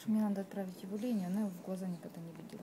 что мне надо отправить его Лене, она его в глаза никогда не видела.